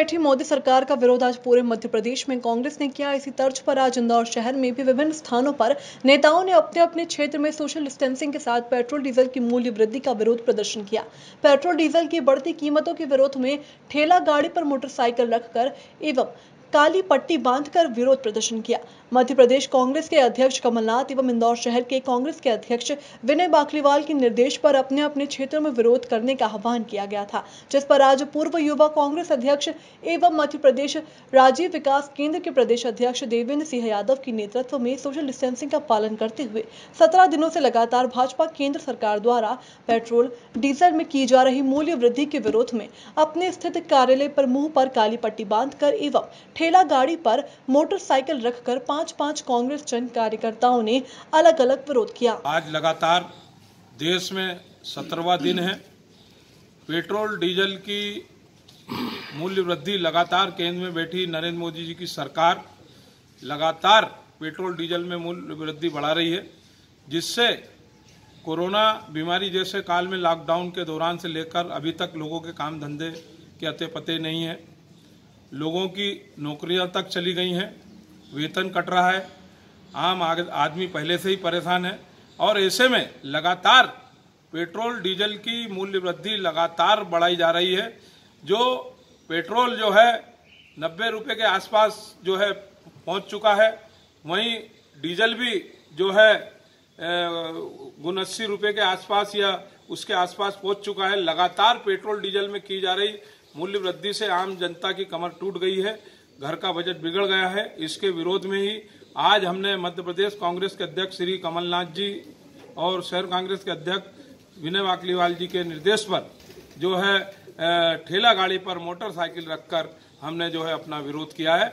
बैठी मोदी सरकार का विरोध आज पूरे मध्य प्रदेश में कांग्रेस ने किया। इसी तर्ज पर आज इंदौर शहर में भी विभिन्न स्थानों पर नेताओं ने अपने अपने क्षेत्र में सोशल डिस्टेंसिंग के साथ पेट्रोल डीजल की मूल्य वृद्धि का विरोध प्रदर्शन किया। पेट्रोल डीजल की बढ़ती कीमतों के विरोध में ठेला गाड़ी पर मोटरसाइकिल रखकर एवं काली पट्टी बांधकर विरोध प्रदर्शन किया। मध्य प्रदेश कांग्रेस के अध्यक्ष कमलनाथ एवं इंदौर शहर के कांग्रेस के अध्यक्ष विनय बाकलीवाल के निर्देश पर अपने अपने क्षेत्रों में विरोध करने का आह्वान किया गया था, जिस पर आज पूर्व युवा कांग्रेस अध्यक्ष एवं मध्य प्रदेश राजीव विकास केंद्र के प्रदेश अध्यक्ष देवेंद्र सिंह यादव के नेतृत्व में सोशल डिस्टेंसिंग का पालन करते हुए 17 दिनों से लगातार भाजपा केंद्र सरकार द्वारा पेट्रोल डीजल में की जा रही मूल्य वृद्धि के विरोध में अपने स्थित कार्यालय पर मुंह पर काली पट्टी बांधकर एवं ठेला गाड़ी पर मोटरसाइकिल रखकर 5-5 कांग्रेस जन कार्यकर्ताओं ने अलग अलग विरोध किया। आज लगातार देश में 17वां दिन है। पेट्रोल डीजल की मूल्य वृद्धि लगातार केंद्र में बैठी नरेंद्र मोदी जी की सरकार लगातार पेट्रोल डीजल में मूल्य वृद्धि बढ़ा रही है, जिससे कोरोना बीमारी जैसे काल में लॉकडाउन के दौरान से लेकर अभी तक लोगों के काम धंधे के अते पते नहीं है। लोगों की नौकरियां तक चली गई हैं, वेतन कट रहा है, आम आदमी पहले से ही परेशान है और ऐसे में लगातार पेट्रोल डीजल की मूल्य वृद्धि लगातार बढ़ाई जा रही है। जो पेट्रोल जो है 90 रुपये के आसपास जो है पहुंच चुका है, वहीं डीजल भी जो है 79 रुपये के आसपास या उसके आसपास पहुंच चुका है। लगातार पेट्रोल डीजल में की जा रही मूल्य वृद्धि से आम जनता की कमर टूट गई है, घर का बजट बिगड़ गया है। इसके विरोध में ही आज हमने मध्य प्रदेश कांग्रेस के अध्यक्ष श्री कमलनाथ जी और शहर कांग्रेस के अध्यक्ष विनय बाकलीवाल जी के निर्देश पर जो है ठेला गाड़ी पर मोटरसाइकिल रखकर हमने जो है अपना विरोध किया है।